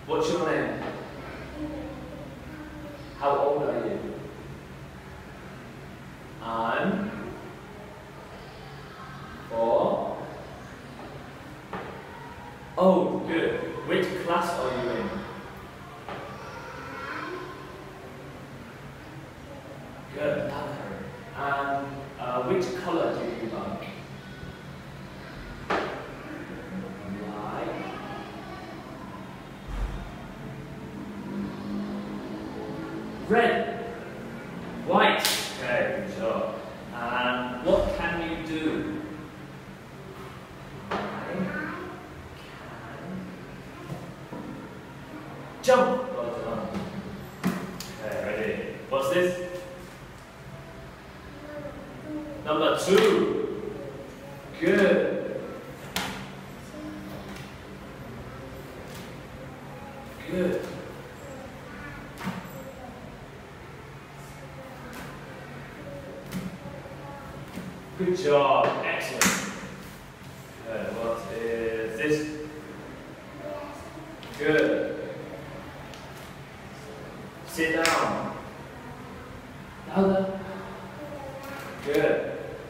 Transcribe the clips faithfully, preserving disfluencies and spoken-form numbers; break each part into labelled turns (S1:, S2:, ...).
S1: What's your name? How old are you? I'm four. Oh, good. Which class are you in? Good. And uh, which color do you like? Red, white, okay, good job. And what can you do? I can jump. Well done. Okay, ready? What's this? Number two. Good. Good. Good job, excellent. Good. What is this? Good. Sit down. Louder. Good.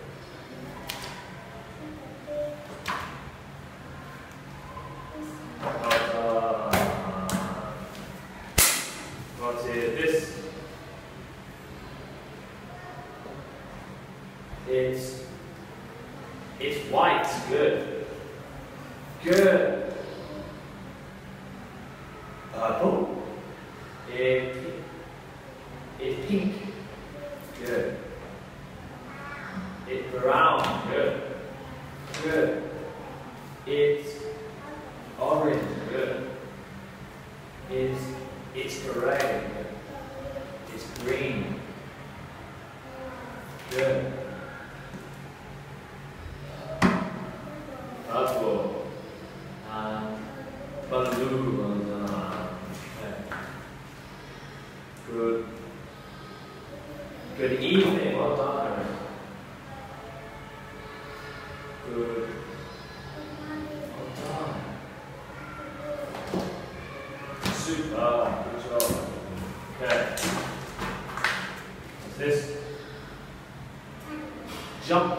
S1: What is this? It's it's white. Good. Good. Purple. It it's pink. Good. It's brown. Good. Good. It's orange. Good. It's it's gray. Good. It's green. Good. Purple and blue and uh, okay. Good. Good evening. Well done. Good. Well done. Super. Good job. Okay. What's this? Jump.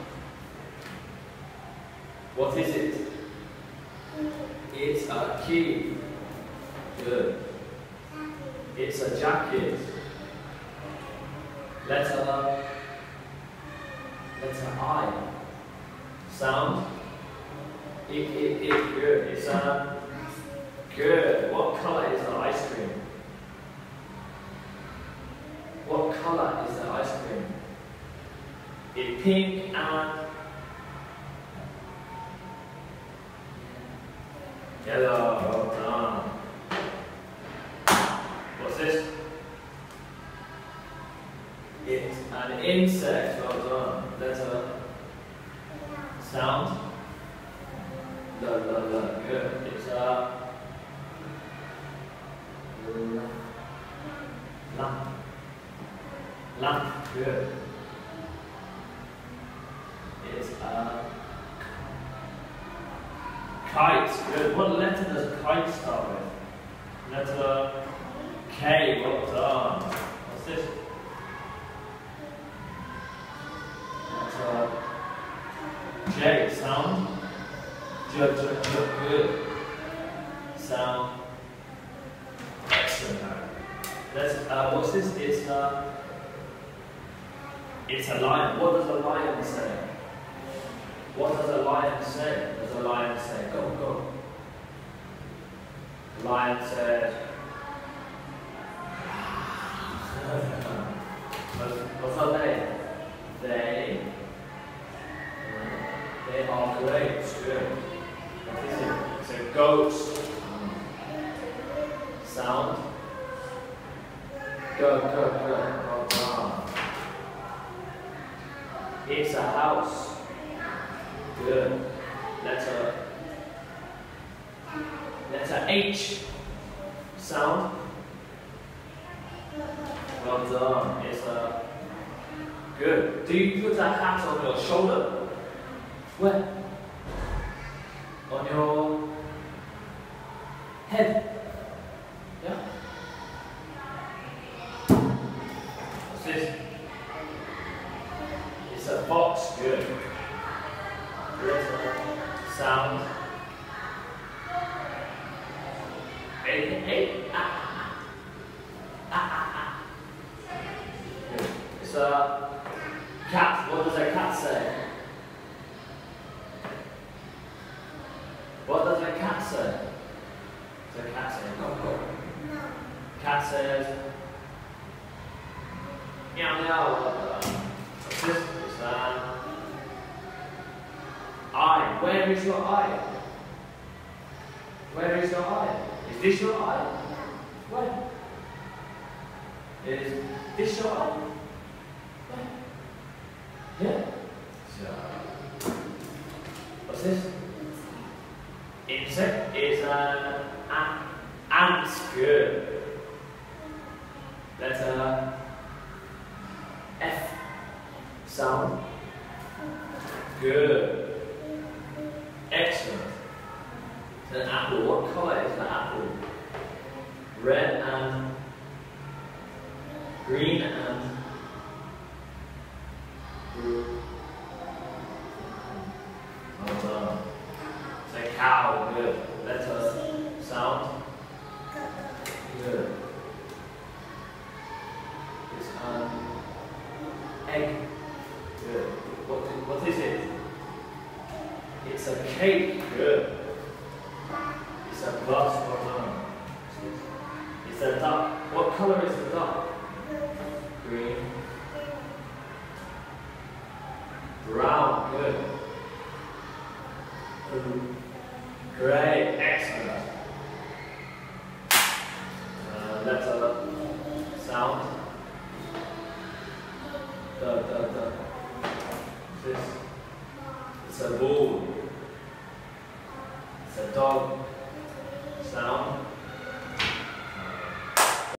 S1: What is it? It's a key. Good. It's a jacket. Letter. Letter I. Sound. It, it, it, good. It's a. Good. What color is the ice cream? What color is the ice cream? It's pink and yellow. Well done. What's this? It's an insect. Well done. Letter. Sound. La la la. Good. It's a lamp. Lamp. Good. It's a kite. Good. What letter does kite start with? Letter K. Well done. What's this? Letter J. Sound. J, J, J. Good. Sound. Excellent. Let's. Uh, what's this? It's a. It's a lion. What does a lion say? What does a lion say? Does a lion say? Go, go. The lion says. What's our name? They. They are great. Good. What is it? It's a goat. Sound. Go, go, go. Well done. It's a house. Good. Letter. Letter H. Sound. Well done. It's a. Good. Do you put a hat on your shoulder? Where? On your head. Hey, hey, ah, ah, ah, ah. Good. It's a cat. What does a cat say? What does a cat say? Does a cat say? Go, go.
S2: No.
S1: Cat says, meow meow. What's this? It's an eye. Where is your eye? Where is your eye? Is this your eye? Where? Is this your eye? Where? Yeah. So, what's this? Insect is an ant. Ants. Good. Letter F sound. Good. Excellent. It's an apple. What colour is the apple? Red and green and blue. Well done. It's a cow. Good. Letter sound. Good. It's an egg. Good. What, what is it? It's a cake. Good. It's a bus or no? It's a duck. What colour is the duck? Green. Brown. Good. Blue. Great. Excellent. Uh, letter sound. Da, da, da. This. It's a bull. It's a dog. Sound.